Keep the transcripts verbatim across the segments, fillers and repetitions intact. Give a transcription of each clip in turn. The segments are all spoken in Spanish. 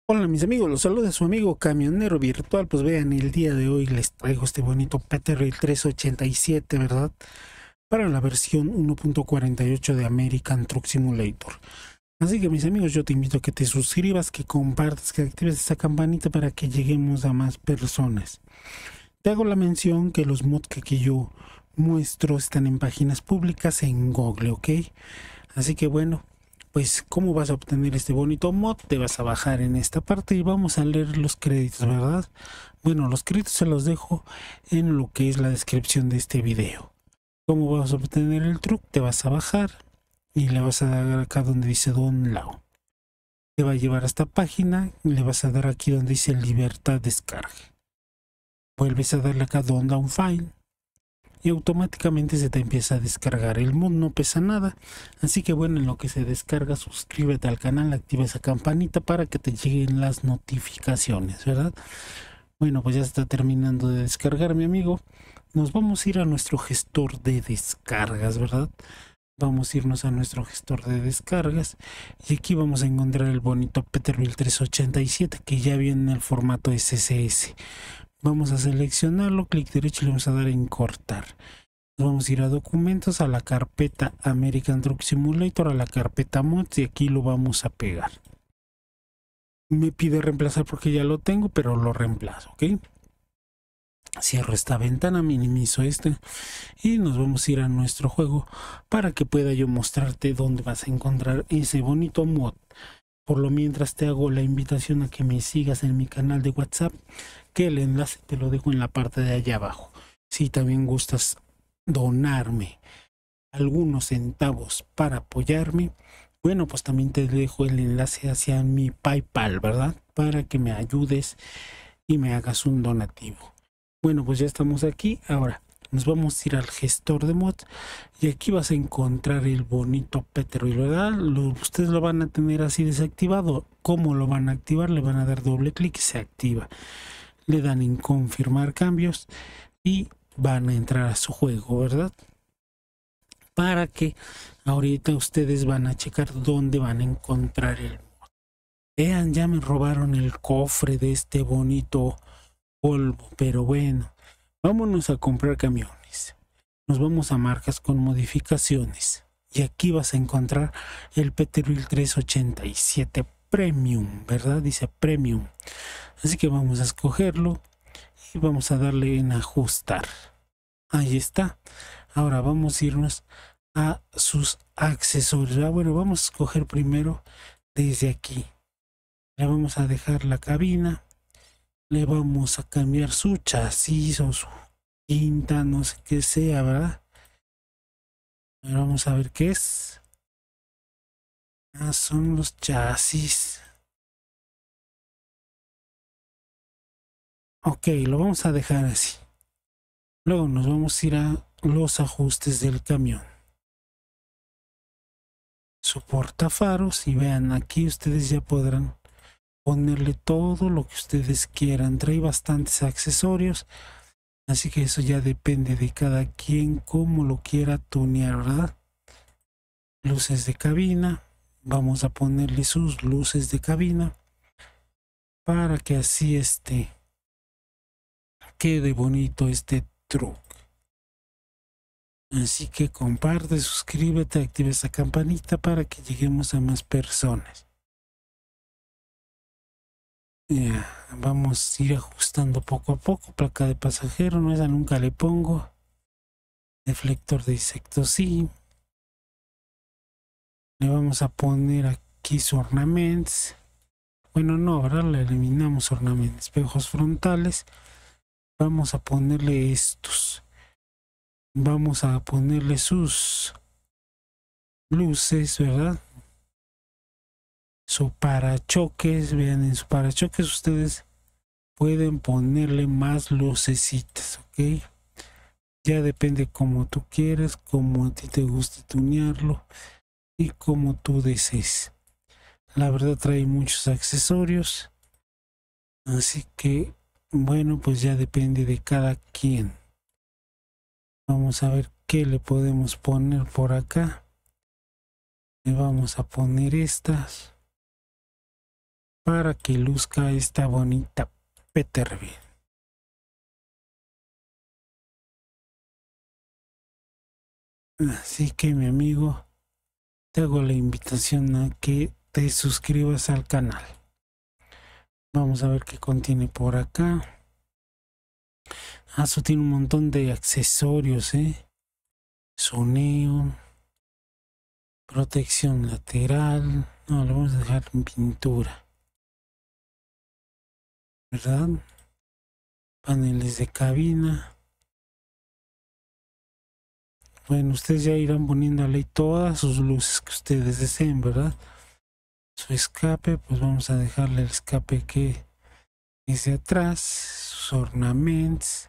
Hola mis amigos, los saluda su amigo camionero virtual. Pues vean, el día de hoy les traigo este bonito Peterbilt trescientos ochenta y siete, ¿verdad? Para la versión uno punto cuarenta y ocho de American Truck Simulator. Así que mis amigos, yo te invito a que te suscribas, que compartas, que actives esa campanita para que lleguemos a más personas. Te hago la mención que los mods que aquí yo muestro están en páginas públicas en Google, ¿ok? Así que bueno, pues cómo vas a obtener este bonito mod, te vas a bajar en esta parte y vamos a leer los créditos, ¿verdad? Bueno, los créditos se los dejo en lo que es la descripción de este video. ¿Cómo vas a obtener el truck? Te vas a bajar y le vas a dar acá donde dice Download. Te va a llevar a esta página y le vas a dar aquí donde dice Libertad Descarga. Vuelves a darle acá Download File y automáticamente se te empieza a descargar. El mod no pesa nada, así que bueno, en lo que se descarga, suscríbete al canal, activa esa campanita para que te lleguen las notificaciones, ¿verdad? Bueno, pues ya está terminando de descargar, mi amigo. Nos vamos a ir a nuestro gestor de descargas, ¿verdad? Vamos a irnos a nuestro gestor de descargas y aquí vamos a encontrar el bonito Peterbilt trescientos ochenta y siete que ya viene en el formato S S S. Vamos a seleccionarlo, clic derecho y le vamos a dar en cortar. Nos vamos a ir a documentos, a la carpeta American Truck Simulator, a la carpeta mods y aquí lo vamos a pegar. Me pide reemplazar porque ya lo tengo, pero lo reemplazo, ¿ok? Cierro esta ventana, minimizo este y nos vamos a ir a nuestro juego para que pueda yo mostrarte dónde vas a encontrar ese bonito mod. Por lo mientras te hago la invitación a que me sigas en mi canal de WhatsApp, que el enlace te lo dejo en la parte de allá abajo. Si también gustas donarme algunos centavos para apoyarme, bueno, pues también te dejo el enlace hacia mi PayPal, ¿verdad? Para que me ayudes y me hagas un donativo. Bueno, pues ya estamos aquí. Ahora nos vamos a ir al gestor de mods y aquí vas a encontrar el bonito Peterbilt, ¿verdad? Lo, ustedes lo van a tener así desactivado. ¿Cómo lo van a activar? Le van a dar doble clic y se activa. Le dan en confirmar cambios y van a entrar a su juego, ¿verdad? Para que ahorita ustedes van a checar dónde van a encontrar el mod. Vean, ya me robaron el cofre de este bonito polvo, pero bueno, vámonos a comprar camiones. Nos vamos a marcas con modificaciones y aquí vas a encontrar el Peterbilt trescientos ochenta y siete Premium, ¿verdad? Dice Premium. Así que vamos a escogerlo y vamos a darle en ajustar. Ahí está. Ahora vamos a irnos a sus accesorios. Ah, bueno, vamos a escoger primero desde aquí. Le vamos a dejar la cabina. Le vamos a cambiar su chasis o su cinta, no sé qué sea, ¿verdad? Ahora vamos a ver qué es. Ah, son los chasis. Ok, lo vamos a dejar así. Luego nos vamos a ir a los ajustes del camión. Su portafaros y vean, aquí ustedes ya podrán ponerle todo lo que ustedes quieran. Trae bastantes accesorios, así que eso ya depende de cada quien cómo lo quiera tunear, ¿verdad? Luces de cabina, vamos a ponerle sus luces de cabina para que así este quede bonito este truck. Así que comparte, suscríbete, activa esa campanita para que lleguemos a más personas. Ya, vamos a ir ajustando poco a poco. Placa de pasajero, no, esa nunca le pongo. Deflector de insectos, sí. Le vamos a poner aquí su ornaments. Bueno, no, ahora le eliminamos ornamentos. Espejos frontales. Vamos a ponerle estos. Vamos a ponerle sus luces, ¿verdad? Su parachoques. Vean, en su parachoques ustedes pueden ponerle más lucecitas, ¿ok? Ya depende como tú quieras, como a ti te guste tunearlo y como tú desees. La verdad trae muchos accesorios, así que bueno, pues ya depende de cada quien. Vamos a ver qué le podemos poner por acá. Le vamos a poner estas. para que luzca esta bonita Peterbilt. Así que, mi amigo, te hago la invitación a que te suscribas al canal. Vamos a ver qué contiene por acá. Ah, eso tiene un montón de accesorios, ¿eh? Soneo, protección lateral. No, lo vamos a dejar en pintura, ¿verdad? Paneles de cabina. Bueno, ustedes ya irán poniéndole todas sus luces que ustedes deseen, ¿verdad? Su escape, pues vamos a dejarle el escape que es de atrás. Sus ornamentos.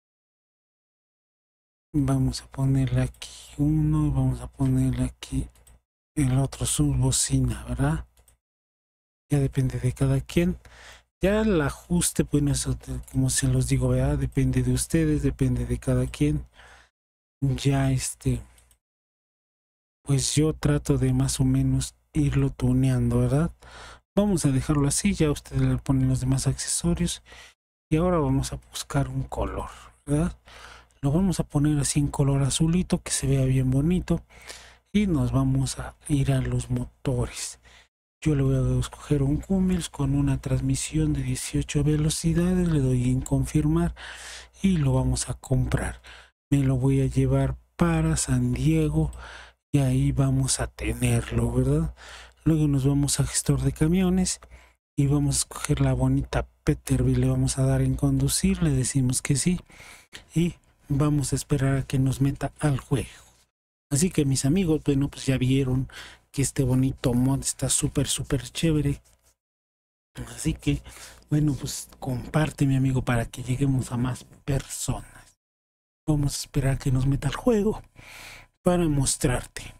Vamos a ponerle aquí uno, vamos a ponerle aquí el otro, su bocina, ¿verdad? Ya depende de cada quien. Ya el ajuste, pues eso, como se los digo, ¿verdad? Depende de ustedes, depende de cada quien. Ya este, pues yo trato de más o menos irlo tuneando, ¿verdad? Vamos a dejarlo así, ya ustedes le ponen los demás accesorios. Y ahora vamos a buscar un color, ¿verdad? Lo vamos a poner así en color azulito, que se vea bien bonito. Y nos vamos a ir a los motores. Yo le voy a escoger un Cummins con una transmisión de dieciocho velocidades. Le doy en confirmar y lo vamos a comprar. Me lo voy a llevar para San Diego y ahí vamos a tenerlo, ¿verdad? Luego nos vamos a gestor de camiones y vamos a escoger la bonita Peterbilt. Le vamos a dar en conducir, le decimos que sí y vamos a esperar a que nos meta al juego. Así que, mis amigos, bueno, pues ya vieron que este bonito mod está súper, súper chévere. Así que, bueno, pues comparte, mi amigo, para que lleguemos a más personas. Vamos a esperar a que nos meta al juego para mostrarte.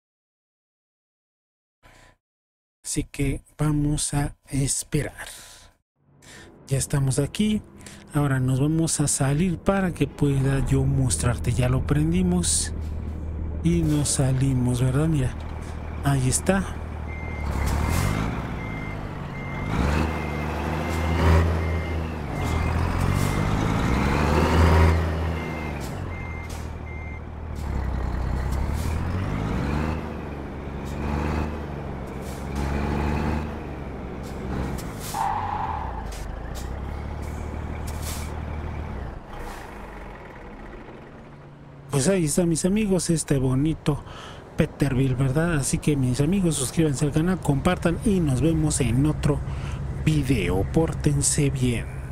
Así que vamos a esperar. Ya estamos aquí. Ahora nos vamos a salir para que pueda yo mostrarte. Ya lo prendimos y nos salimos, ¿verdad? Mira, ahí está. Pues ahí está, mis amigos, este bonito Peterbilt, ¿verdad? Así que, mis amigos, suscríbanse al canal, compartan y nos vemos en otro video. Pórtense bien.